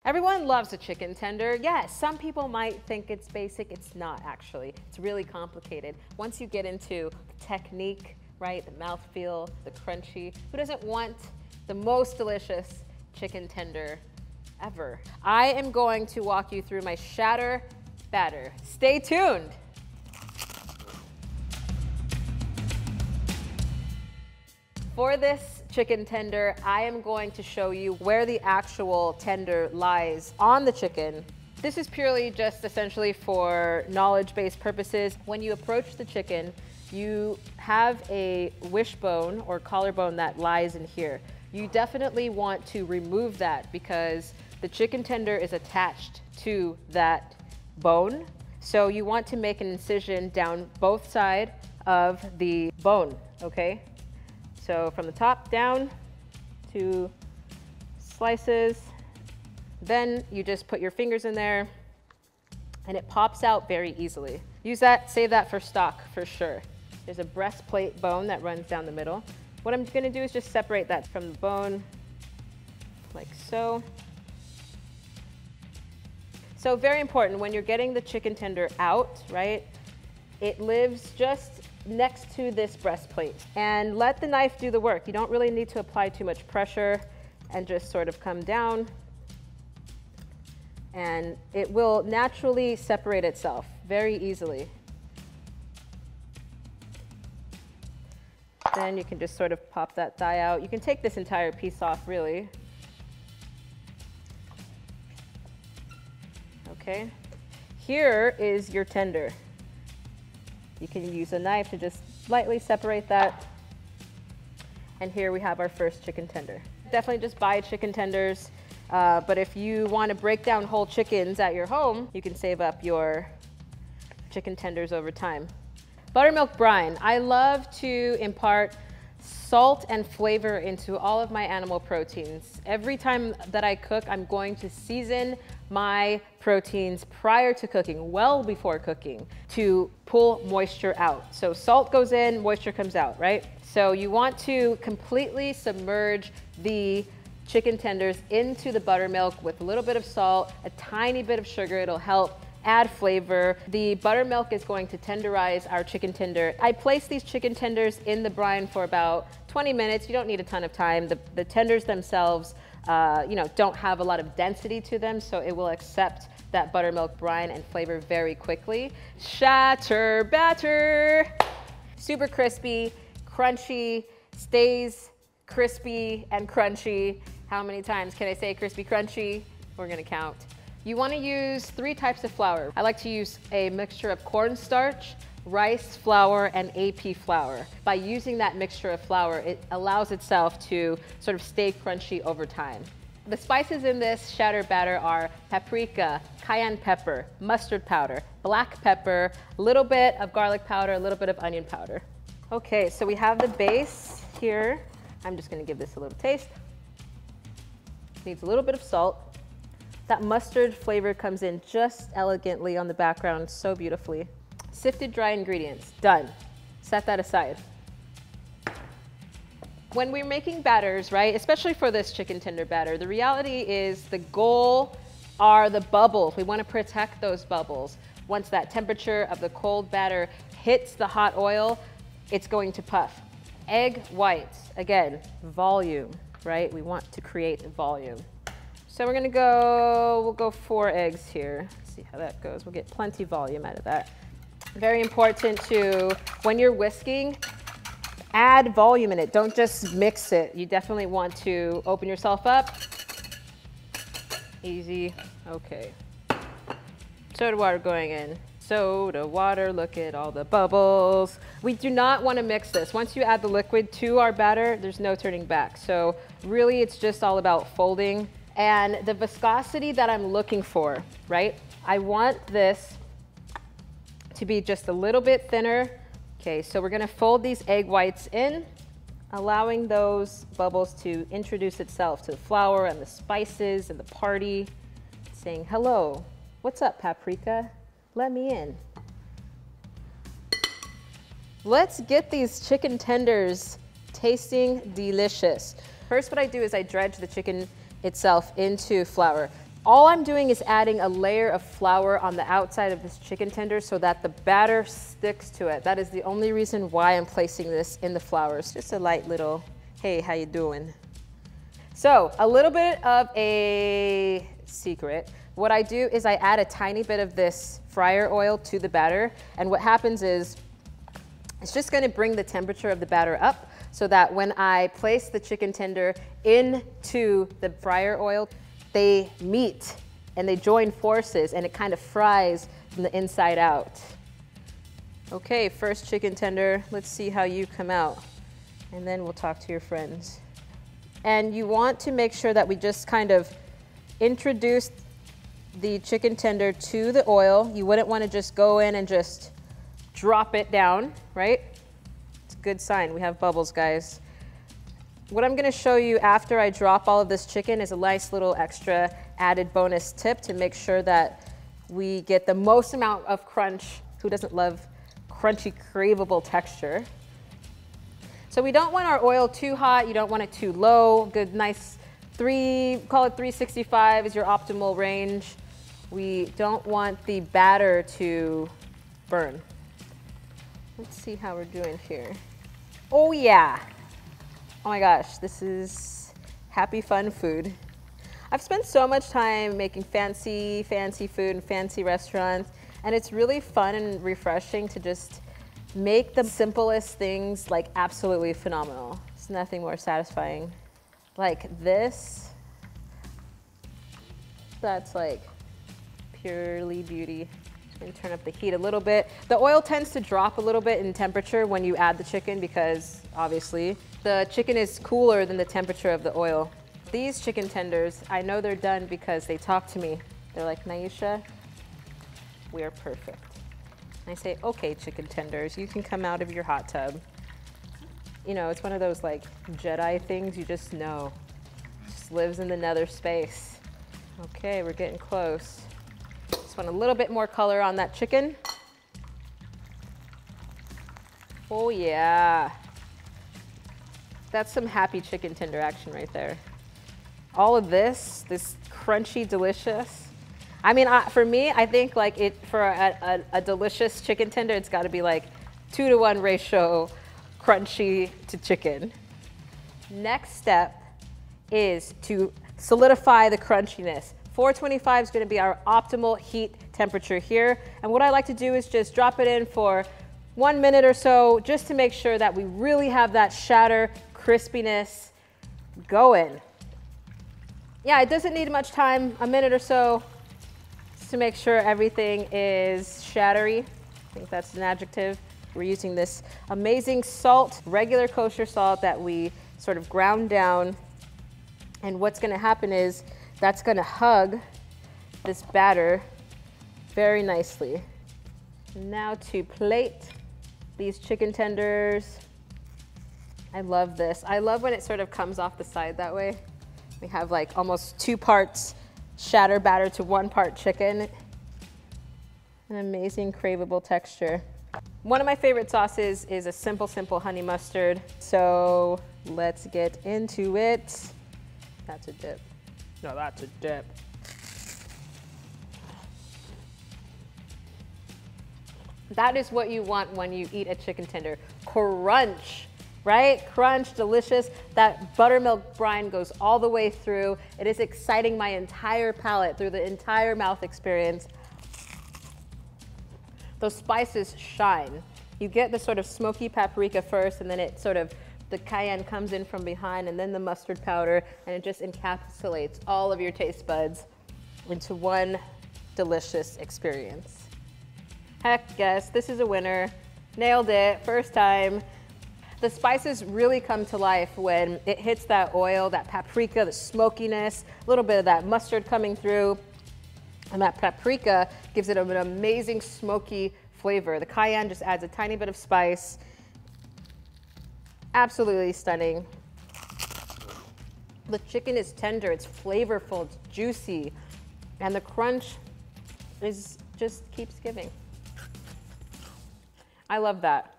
Everyone loves a chicken tender. Yes, some people might think it's basic. It's not actually. It's really complicated. Once you get into the technique, right, the mouthfeel, the crunchy, who doesn't want the most delicious chicken tender ever? I am going to walk you through my shatter batter. Stay tuned. For this chicken tender, I am going to show you where the actual tender lies on the chicken. This is purely just essentially for knowledge-based purposes. When you approach the chicken, you have a wishbone or collarbone that lies in here. You definitely want to remove that because the chicken tender is attached to that bone. So you want to make an incision down both sides of the bone, okay? So from the top down, 2 slices. Then you just put your fingers in there and it pops out very easily. Use that, save that for stock for sure. There's a breastplate bone that runs down the middle. What I'm gonna do is just separate that from the bone, like so. So very important, when you're getting the chicken tender out, right, it lives just next to this breastplate. And let the knife do the work. You don't really need to apply too much pressure and just sort of come down. And it will naturally separate itself very easily. Then you can just sort of pop that thigh out. You can take this entire piece off, really. Okay. Here is your tender. You can use a knife to just lightly separate that. And here we have our first chicken tender. Definitely just buy chicken tenders. But if you want to break down whole chickens at your home, you can save up your chicken tenders over time. Buttermilk brine. I love to impart salt and flavor into all of my animal proteins. Every time that I cook, I'm going to season my proteins prior to cooking, well before cooking, to pull moisture out. So salt goes in, moisture comes out, right? So you want to completely submerge the chicken tenders into the buttermilk with a little bit of salt, a tiny bit of sugar. It'll help add flavor. The buttermilk is going to tenderize our chicken tender. I place these chicken tenders in the brine for about 20 minutes. You don't need a ton of time. The tenders themselves don't have a lot of density to them, so it will accept that buttermilk brine and flavor very quickly. Shatter batter. Super crispy, crunchy, stays crispy and crunchy. How many times can I say crispy, crunchy? We're gonna count. You wanna use 3 types of flour. I like to use a mixture of cornstarch, rice flour, and AP flour. By using that mixture of flour, it allows itself to sort of stay crunchy over time. The spices in this shatter batter are paprika, cayenne pepper, mustard powder, black pepper, a little bit of garlic powder, a little bit of onion powder. Okay, so we have the base here. I'm just gonna give this a little taste. Needs a little bit of salt. That mustard flavor comes in just elegantly on the background, so beautifully. Sifted dry ingredients, done. Set that aside. When we're making batters, right, especially for this chicken tender batter, the reality is the goal are the bubbles. We want to protect those bubbles. Once that temperature of the cold batter hits the hot oil, it's going to puff. Egg whites, again, volume, right? We want to create volume. So we'll go 4 eggs here. Let's see how that goes. We'll get plenty volume out of that. Very important to, when you're whisking, add volume in it. Don't just mix it. You definitely want to open yourself up. Easy, okay. Soda water going in. Soda water, look at all the bubbles. We do not want to mix this. Once you add the liquid to our batter, there's no turning back. So really it's just all about folding and the viscosity that I'm looking for, right? I want this to be just a little bit thinner. Okay, so we're gonna fold these egg whites in, allowing those bubbles to introduce itself to the flour and the spices and the party, saying, hello, what's up, paprika? Let me in. Let's get these chicken tenders tasting delicious. First, what I do is I dredge the chicken itself into flour. All I'm doing is adding a layer of flour on the outside of this chicken tender so that the batter sticks to it. That is the only reason why I'm placing this in the flour. It's just a light little, hey, how you doing? So a little bit of a secret. What I do is I add a tiny bit of this fryer oil to the batter. And what happens is it's just gonna bring the temperature of the batter up so that when I place the chicken tender into the fryer oil, they meet and they join forces and it kind of fries from the inside out. Okay, first chicken tender, let's see how you come out. And then we'll talk to your friends. And you want to make sure that we just kind of introduce the chicken tender to the oil. You wouldn't want to just go in and just drop it down, right? It's a good sign. We have bubbles, guys. What I'm going to show you after I drop all of this chicken is a nice little extra added bonus tip to make sure that we get the most amount of crunch. Who doesn't love crunchy, craveable texture? So we don't want our oil too hot. You don't want it too low. Good, nice call it 365 is your optimal range. We don't want the batter to burn. Let's see how we're doing here. Oh yeah. Oh my gosh, this is happy, fun food. I've spent so much time making fancy food in fancy restaurants, and it's really fun and refreshing to just make the simplest things like absolutely phenomenal. There's nothing more satisfying. Like this, that's like purely beauty. And turn up the heat a little bit. The oil tends to drop a little bit in temperature when you add the chicken because obviously the chicken is cooler than the temperature of the oil. These chicken tenders, I know they're done because they talk to me. They're like, Nyesha, we are perfect. And I say, okay, chicken tenders, you can come out of your hot tub. You know, it's one of those like Jedi things you just know. It just lives in the nether space. Okay, we're getting close. Just want a little bit more color on that chicken. Oh yeah. That's some happy chicken tender action right there. All of this crunchy, delicious. I mean, for me, I think like for a delicious chicken tender, it's gotta be like 2-to-1 ratio crunchy to chicken. Next step is to solidify the crunchiness. 425 is going to be our optimal heat temperature here. And what I like to do is just drop it in for 1 minute or so, just to make sure that we really have that shatter crispiness going. Yeah, it doesn't need much time, a minute or so, just to make sure everything is shattery. I think that's an adjective. We're using this amazing salt, regular kosher salt that we sort of ground down. And what's going to happen is that's going to hug this batter very nicely. Now to plate these chicken tenders. I love this. I love when it sort of comes off the side that way. We have like almost 2 parts shatter batter to 1 part chicken. An amazing craveable texture. One of my favorite sauces is a simple honey mustard. So let's get into it. That's a dip. No, that's a dip. That is what you want when you eat a chicken tender. Crunch, right? Crunch, delicious. That buttermilk brine goes all the way through. It is exciting my entire palate through the entire mouth experience. Those spices shine. You get the sort of smoky paprika first, and then it sort of, the cayenne comes in from behind, and then the mustard powder, and it just encapsulates all of your taste buds into one delicious experience. Heck yes, this is a winner. Nailed it, first time. The spices really come to life when it hits that oil, that paprika, the smokiness, a little bit of that mustard coming through, and that paprika gives it an amazing smoky flavor. The cayenne just adds a tiny bit of spice. Absolutely stunning. The chicken is tender, it's flavorful, it's juicy, and the crunch is just keeps giving. I love that.